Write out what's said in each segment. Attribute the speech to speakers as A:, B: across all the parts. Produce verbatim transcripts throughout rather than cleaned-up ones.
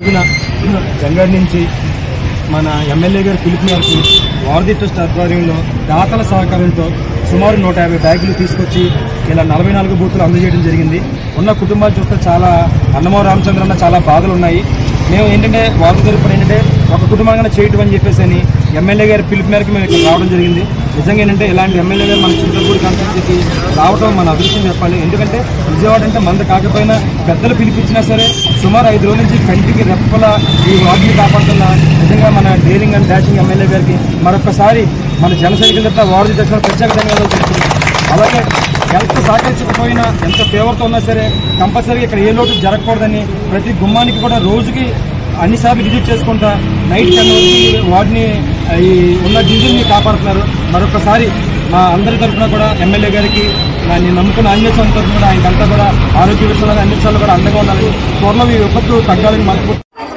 A: జంగాడి నుంచి మన ఎమ్మెల్యే గారి పిలుపు మేరకు వారధి ట్రస్ట్ ఆధ్వర్యంలో దాతల సహకారంతో సుమారు నూట యాభై బ్యాగులు తీసుకొచ్చి ఇలా నలభై నాలుగు బూతులు అందజేయడం జరిగింది. ఉన్న కుటుంబాలు చూస్తే చాలా అన్నమో రామచంద్రన్న చాలా బాధలు ఉన్నాయి. మేము ఏంటంటే వారధి తరపున ఏంటంటే ఒక కుటుంబంగా చేయటం అని చెప్పేసి అని ఎమ్మెల్యే గారి పిలుపు మేరకు మేము ఇక్కడ రావడం జరిగింది. నిజంగా ఏంటంటే ఇలాంటి ఎమ్మెల్యే గారు మన చింతలపూడి కాన్స్టిట్యూన్సీకి రావడం మన అదృష్టం చెప్పాలి. ఎందుకంటే విజయవాడ అంటే మంద కాకపోయినా పెద్దలు పిలిపించినా సరే సుమారు ఐదు రోజుల నుంచి కంటికి రెప్పల ఈ వార్డుని కాపాడుతున్న నిజంగా మన డేరింగ్ అండ్ డాషింగ్ ఎమ్మెల్యే గారికి మరొకసారి మన జనసైనికుల తరఫున వారధి తరఫున ప్రత్యేక ధన్యవాదాలు చెప్తున్నాం. అలాగే ఎంత సహకరించకపోయినా ఎంత ఫేవర్తో ఉన్నా సరే కంపల్సరీగా ఇక్కడ ఏ లోటు జరగకూడదని ప్రతి గుమ్మానికి కూడా రోజుకి అన్నిసార్లు విజిట్ చేసుకుంటా నైట్ టెన్ వరకు వార్డుని ఈ ఉన్న డీజిల్ని కాపాడుతున్నారు. మరొకసారి మా అందరి తరఫున కూడా ఎమ్మెల్యే గారికి నేను నమ్ముకున్న అన్ని సంస్థల తరఫున కూడా ఆయనకంతా కూడా ఆరోగ్య విషయంలో అన్ని విషయాలు కూడా అండగా ఉండాలని త్వరలో ఈ విపత్తు తగ్గాలని మనసు.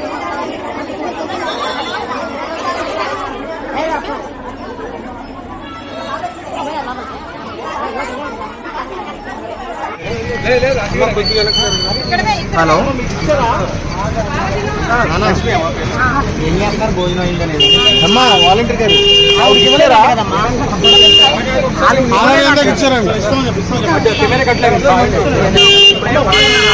A: హలో ఏం చేస్తున్నారు? భోజనం అయిందనేది అమ్మా వాలంటీర్ గారు ఇవ్వలేరా? ఇచ్చారండి కట్టలేదు.